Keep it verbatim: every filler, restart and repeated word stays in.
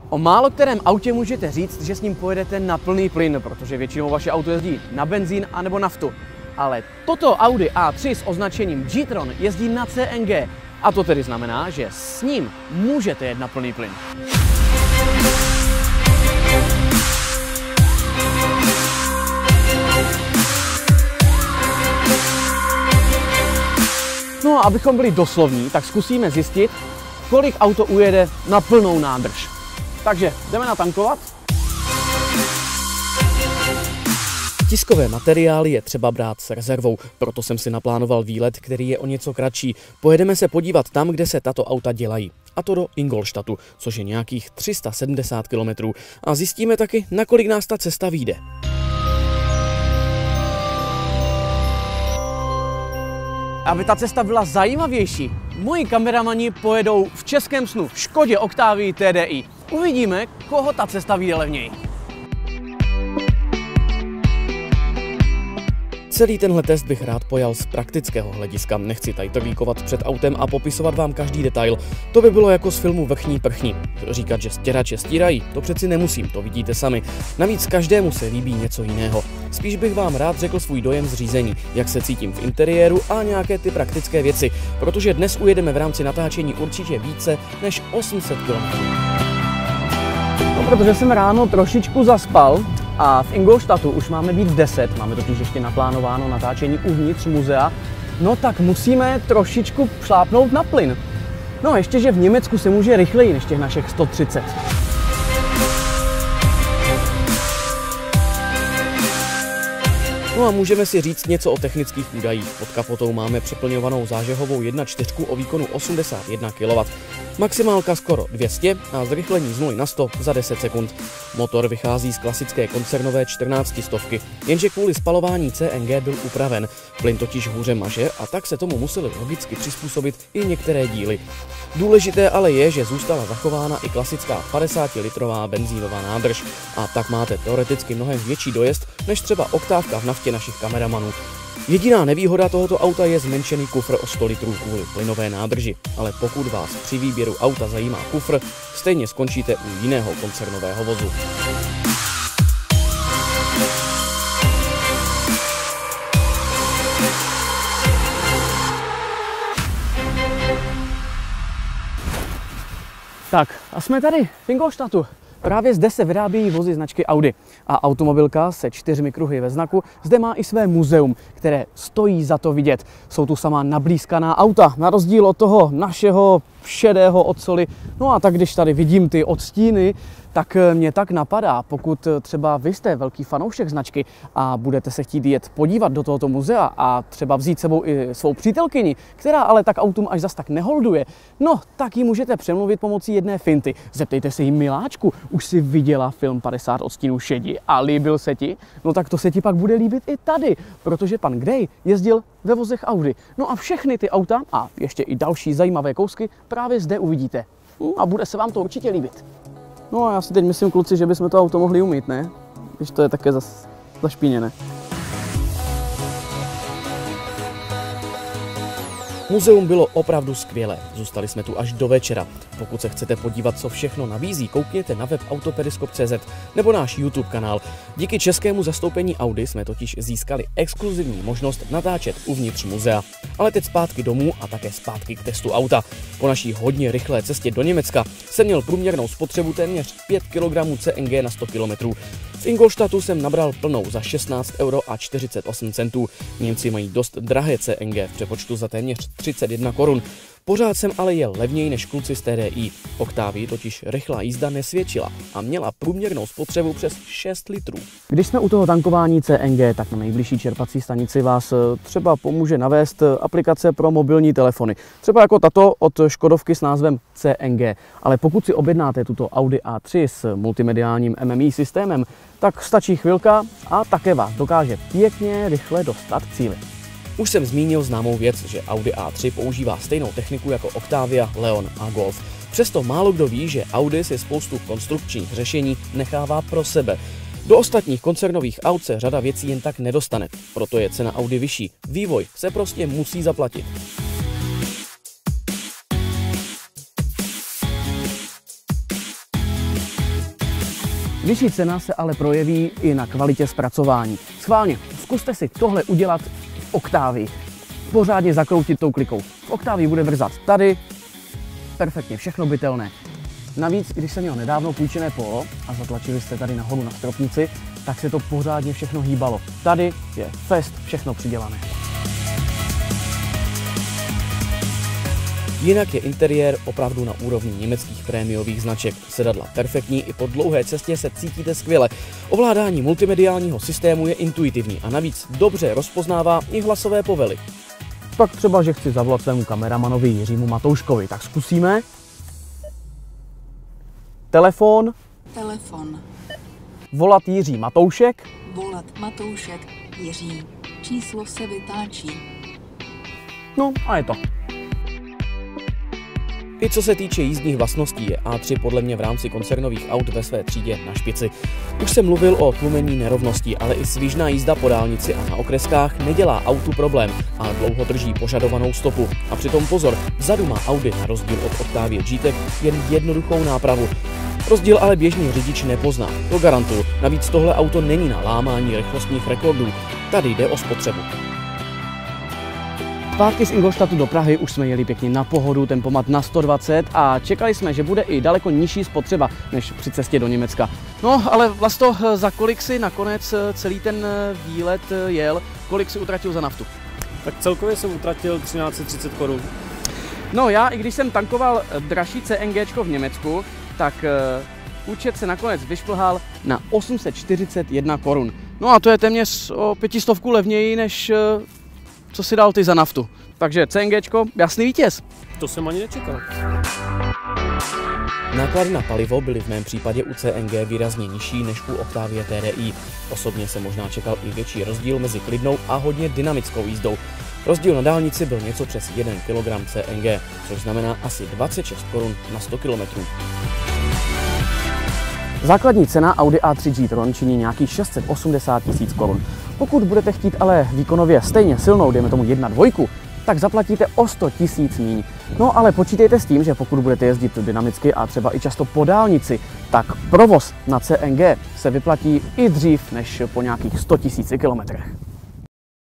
O málo kterém autě můžete říct, že s ním pojedete na plný plyn, protože většinou vaše auto jezdí na benzín anebo naftu. Ale toto Audi A tři s označením G-Tron jezdí na C N G. A to tedy znamená, že s ním můžete jet na plný plyn. No a abychom byli doslovní, tak zkusíme zjistit, kolik auto ujede na plnou nádrž. Takže jdeme natankovat. Tiskové materiály je třeba brát s rezervou, proto jsem si naplánoval výlet, který je o něco kratší. Pojedeme se podívat tam, kde se tato auta dělají. A to do Ingolstadtu, což je nějakých tři sta sedmdesát kilometrů. A zjistíme taky, nakolik nás ta cesta vyjde. Aby ta cesta byla zajímavější, moji kameramani pojedou v českém snu v Škodě Octavii T D I. Uvidíme, koho ta cesta vyjde levněji. Celý tenhle test bych rád pojal z praktického hlediska. Nechci tajtrvíkovat před autem a popisovat vám každý detail. To by bylo jako z filmu Vrchní prchní. Říkat, že stěrače stírají, to přeci nemusím, to vidíte sami. Navíc každému se líbí něco jiného. Spíš bych vám rád řekl svůj dojem z řízení, jak se cítím v interiéru a nějaké ty praktické věci, protože dnes ujedeme v rámci natáčení určitě více než osm set kilometrů. No, protože jsem ráno trošičku zaspal, a v Ingolstadtu už máme být v deset, máme totiž ještě naplánováno natáčení uvnitř muzea, no tak musíme trošičku šlápnout na plyn. No ještě, že v Německu se může rychleji než těch našich sto třicet. No a můžeme si říct něco o technických údajích. Pod kapotou máme přeplňovanou zážehovou jedna celá čtyři o výkonu osmdesát jedna kilowattů. Maximálka skoro dvě stě a zrychlení z nuly na sto za deset sekund. Motor vychází z klasické koncernové čtrnáctistovky, jenže kvůli spalování C N G byl upraven. Plyn totiž hůře maže a tak se tomu museli logicky přizpůsobit i některé díly. Důležité ale je, že zůstala zachována i klasická padesátilitrová benzínová nádrž a tak máte teoreticky mnohem větší dojezd než třeba oktávka v naftě našich kameramanů. Jediná nevýhoda tohoto auta je zmenšený kufr o sto litrů kvůli plynové nádrži, ale pokud vás při výběru auta zajímá kufr, stejně skončíte u jiného koncernového vozu. Tak a jsme tady v Ingolstadtu. Právě zde se vyrábějí vozy značky Audi a automobilka se čtyřmi kruhy ve znaku zde má i své muzeum, které stojí za to vidět. Jsou tu sama nablízkaná auta, na rozdíl od toho našeho šedého od soli. No a tak když tady vidím ty odstíny, tak mě tak napadá, pokud třeba vy jste velký fanoušek značky a budete se chtít jet podívat do tohoto muzea a třeba vzít sebou i svou přítelkyni, která ale tak autům až zas tak neholduje, no tak ji můžete přemluvit pomocí jedné finty. Zeptejte se jí: miláčku, už si viděla film padesát odstínů šedi a líbil se ti? No tak to se ti pak bude líbit i tady, protože pan Gray jezdil ve vozech Audi. No a všechny ty auta a ještě i další zajímavé kousky právě zde uvidíte. A bude se vám to určitě líbit. No a já si teď myslím, kluci, že bychom to auto mohli umýt, ne? Když to je také zas zašpíněné. Muzeum bylo opravdu skvělé, zůstali jsme tu až do večera. Pokud se chcete podívat, co všechno nabízí, koukněte na web autoperiskop tečka cé zet nebo náš YouTube kanál. Díky českému zastoupení Audi jsme totiž získali exkluzivní možnost natáčet uvnitř muzea. Ale teď zpátky domů a také zpátky k testu auta. Po naší hodně rychlé cestě do Německa jsem měl průměrnou spotřebu téměř pět kilogramů C N G na sto kilometrů. V Ingolstadtu jsem nabral plnou za šestnáct euro a čtyřicet osm centů. Němci mají dost drahé C N G v přepočtu za téměř třicet jedna korun. Pořád jsem ale jel levněji než kluci z T D I. Octavii totiž rychlá jízda nesvědčila a měla průměrnou spotřebu přes šest litrů. Když jsme u toho tankování C N G, tak na nejbližší čerpací stanici vás třeba pomůže navést aplikace pro mobilní telefony. Třeba jako tato od Škodovky s názvem C N G. Ale pokud si objednáte tuto Audi A tři s multimediálním M M I systémem, tak stačí chvilka a také vás dokáže pěkně rychle dostat k cíli. Už jsem zmínil známou věc, že Audi A tři používá stejnou techniku jako Octavia, Leon a Golf. Přesto málo kdo ví, že Audi si spoustu konstrukčních řešení nechává pro sebe. Do ostatních koncernových aut se řada věcí jen tak nedostane, proto je cena Audi vyšší. Vývoj se prostě musí zaplatit. Vyšší cena se ale projeví i na kvalitě zpracování. Schválně, zkuste si tohle udělat v Octavii. Pořádně zakroutit tou klikou. V Octavii bude vrzat tady, perfektně, všechno bytelné. Navíc, když jsem měl nedávno půjčené polo a zatlačili jste tady nahoru na stropnici, tak se to pořádně všechno hýbalo. Tady je fest, všechno přidělané. Jinak je interiér opravdu na úrovni německých prémiových značek. Sedadla perfektní, i po dlouhé cestě se cítíte skvěle. Ovládání multimediálního systému je intuitivní a navíc dobře rozpoznává i hlasové povely. Tak třeba, že chci zavolat svému kameramanovi Jiřímu Matouškovi, tak zkusíme. Telefon. Telefon. Volat Jiří Matoušek. Volat Matoušek Jiří. Číslo se vytáčí. No a je to. I co se týče jízdních vlastností, je A tři podle mě v rámci koncernových aut ve své třídě na špici. Už jsem mluvil o tlumení nerovností, ale i svižná jízda po dálnici a na okreskách nedělá autu problém a dlouho drží požadovanou stopu. A přitom pozor, vzadu má Audi na rozdíl od Octavie G-Tech jen jednoduchou nápravu. Rozdíl ale běžný řidič nepozná, to garantuju. Navíc tohle auto není na lámání rychlostních rekordů. Tady jde o spotřebu. Zpátky z Ingolstadtu do Prahy už jsme jeli pěkně na pohodu, tempomat na sto dvacet a čekali jsme, že bude i daleko nižší spotřeba než při cestě do Německa. No, ale Vlasto, za kolik si nakonec celý ten výlet jel, kolik si utratil za naftu? Tak celkově jsem utratil třináct set třicet korun. No, já i když jsem tankoval dražší CNGčko v Německu, tak uh, účet se nakonec vyšplhal na osm set čtyřicet jedna korun. No a to je téměř o pětistovku levněji, než uh, co si dal ty za naftu. Takže CNGčko, jasný vítěz. To jsem ani nečekal. Náklady na palivo byly v mém případě u C N G výrazně nižší než u Octavie T D I. Osobně jsem možná čekal i větší rozdíl mezi klidnou a hodně dynamickou jízdou. Rozdíl na dálnici byl něco přes jeden kilogram C N G, což znamená asi dvacet šest korun na sto kilometrů. Základní cena Audi A tři G-Tron činí nějakých šest set osmdesát tisíc korun. Pokud budete chtít ale výkonově stejně silnou, dejme tomu jedna dvojku, tak zaplatíte o sto tisíc míň. No ale počítejte s tím, že pokud budete jezdit dynamicky a třeba i často po dálnici, tak provoz na C N G se vyplatí i dřív než po nějakých sto tisíci kilometrech.